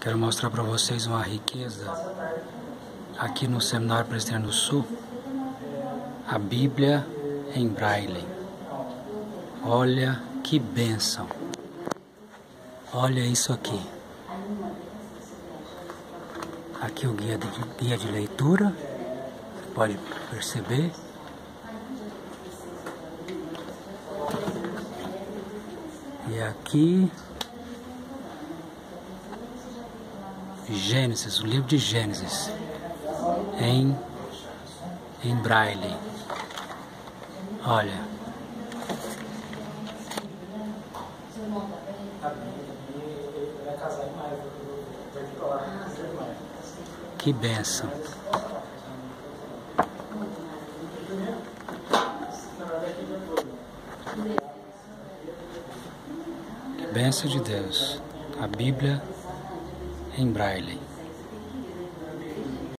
Quero mostrar para vocês uma riqueza aqui no Seminário Presbiteriano do Sul, a Bíblia em Braille. Olha que bênção! Olha isso aqui. Aqui o guia de leitura, você pode perceber. E aqui Gênesis, o livro de Gênesis em Braille. Olha. Que bênção. Que bênção de Deus. A Bíblia em Braille.